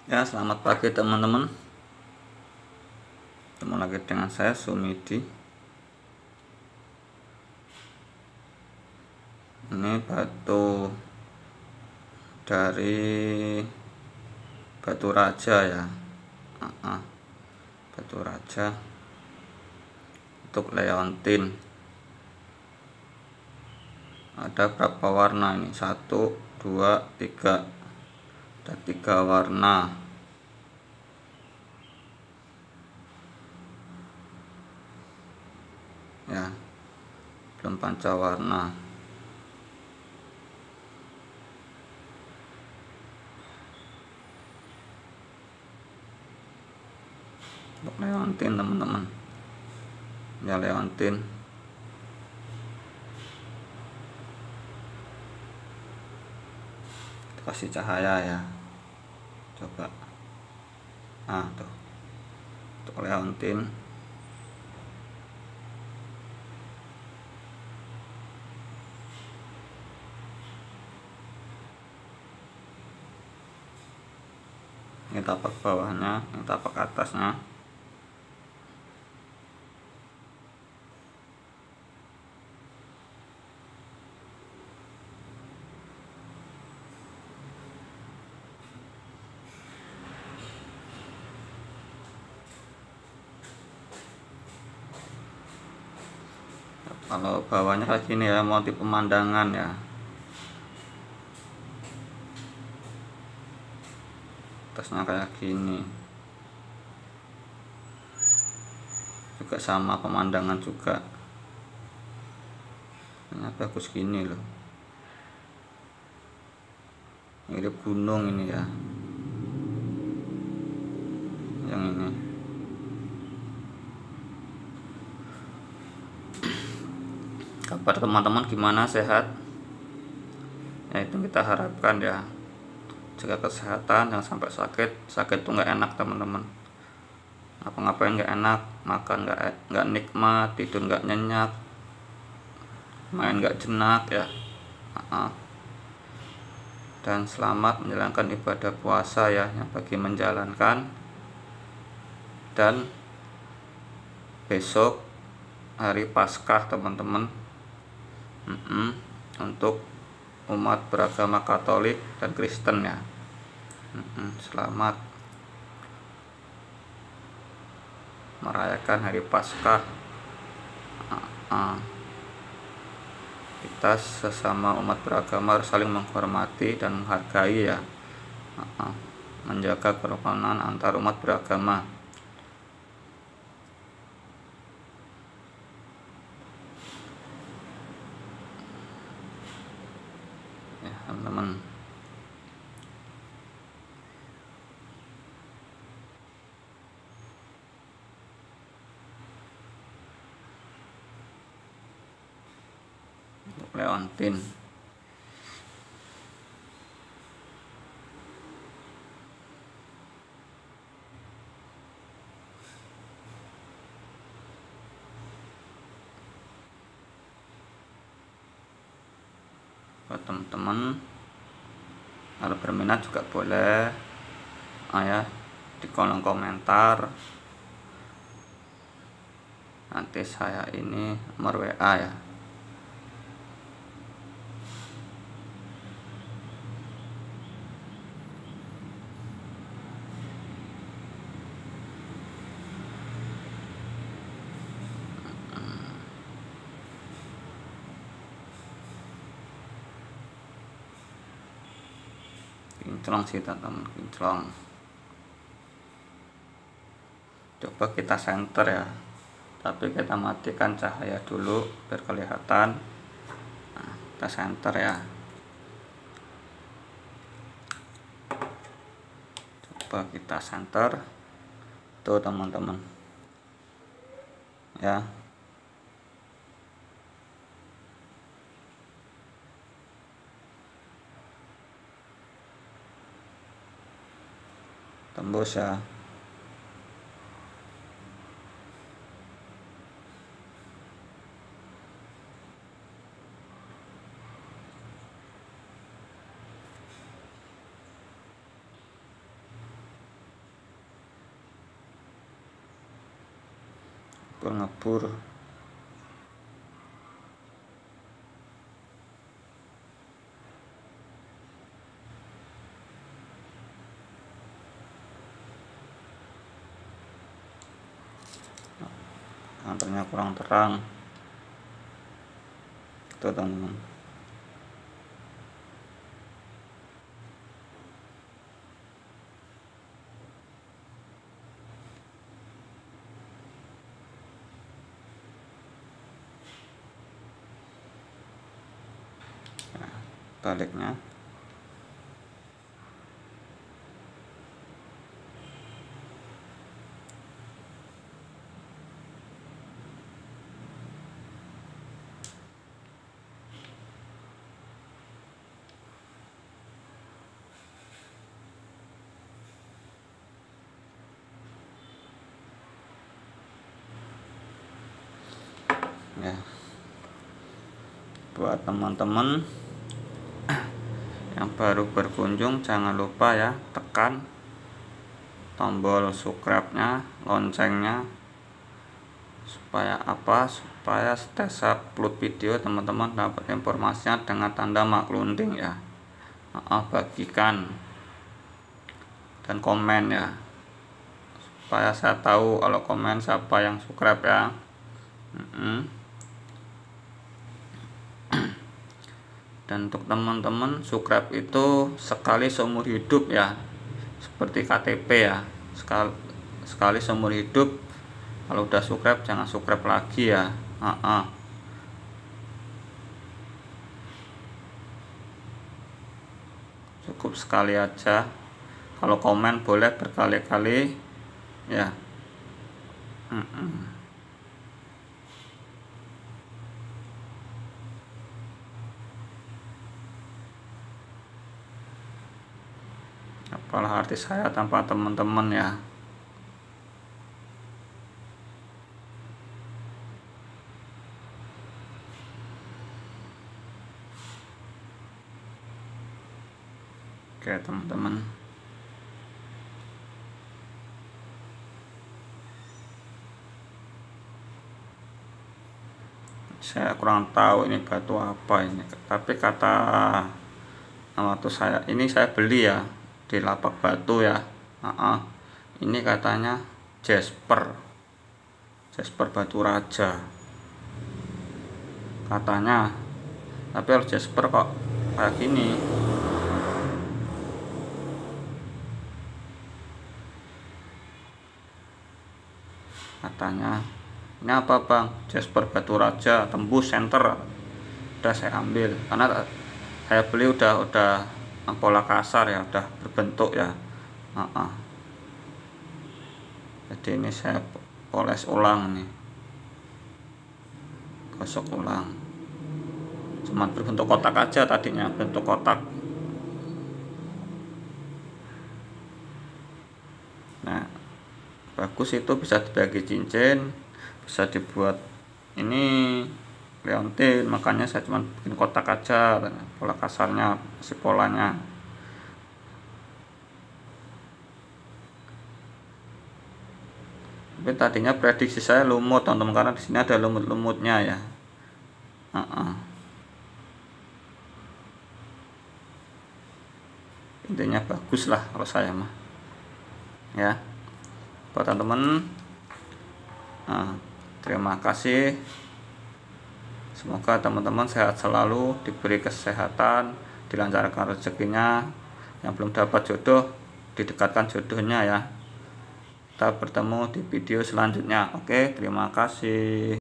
Ya, selamat pagi teman-teman. Ketemu lagi dengan saya Sumidi. Ini batu dari Batu Raja ya. Batu Raja untuk leontin. Ada berapa warna ini? 1, 2, 3. Ada 3 warna. Ya, belum pancawarna. Untuk leontin teman-teman. Ya, leontin. Kasih cahaya ya. Coba. Nah, tuh. Untuk leontin. Ini tapak bawahnya, ini tapak atasnya. Kalau bawahnya kayak gini ya, motif pemandangan ya. Atasnya kayak gini. Juga sama pemandangan juga. Ini bagus gini loh. Mirip gunung ini ya. Yang ini. Kabar teman-teman gimana, sehat? Ya, itu kita harapkan ya. Jaga kesehatan, jangan sampai sakit. Sakit tuh nggak enak teman-teman. Ngapa-ngapain nggak enak, makan nggak nikmat, tidur nggak nyenyak, main nggak jenak ya. Dan selamat menjalankan ibadah puasa ya, yang bagi menjalankan. Dan besok hari Paskah teman-teman. Untuk umat beragama Katolik dan Kristen ya. Selamat merayakan hari Paskah. Kita sesama umat beragama harus saling menghormati dan menghargai ya. Menjaga kerukunan antar umat beragama. Ya, teman-teman. Untuk leontin. Buat teman-teman, kalau berminat juga boleh ya di kolom komentar. Nanti saya ini nomor WA ya. Kinclong sih teman-teman, kinclong. Coba kita center ya, tapi kita matikan cahaya dulu biar kelihatan. Nah, kita center ya. Coba kita center tuh teman-teman ya. Tembus ya. ngebur. Kantornya kurang terang itu teman-teman. Nah, baliknya ya. Buat teman-teman yang baru berkunjung, jangan lupa ya tekan tombol subscribe-nya, loncengnya, supaya apa? Supaya setiap upload video teman-teman dapat informasinya dengan tanda maklunding ya. Bagikan dan komen ya, supaya saya tahu kalau komen siapa yang subscribe ya. Dan untuk teman-teman, subscribe itu sekali seumur hidup ya, seperti KTP ya, sekali seumur hidup. Kalau udah subscribe jangan subscribe lagi ya. Cukup sekali aja. Kalau komen boleh berkali-kali ya. Apalah arti saya tanpa teman-teman ya. Oke teman-teman, saya kurang tahu ini batu apa ini, tapi kata waktu saya beli ya di lapak batu ya. Ini katanya Jasper batu raja katanya, tapi kalau Jasper kok kayak gini. Katanya ini apa bang? Jasper batu raja tembus center. Udah saya ambil karena saya beli udah pola kasar ya, udah berbentuk ya. Jadi ini saya poles ulang nih, gosok ulang. Cuman berbentuk kotak aja tadinya, bentuk kotak. Nah bagus, itu bisa dibagi cincin, bisa dibuat ini leontin. Makanya saya cuma bikin kotak aja, pola kasarnya masih polanya. Tapi tadinya prediksi saya lumut teman-teman, karena di sini ada lumut-lumutnya ya. Intinya bagus lah kalau saya mah ya. Buat teman-teman, terima kasih. Semoga teman-teman sehat selalu, diberi kesehatan, dilancarkan rezekinya. Yang belum dapat jodoh, didekatkan jodohnya ya. Kita bertemu di video selanjutnya. Oke, terima kasih.